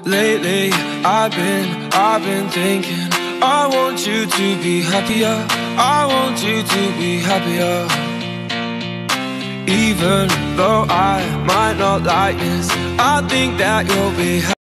Lately, I've been thinking, I want you to be happier, I want you to be happier. Even though I might not like this, I think that you'll be happier.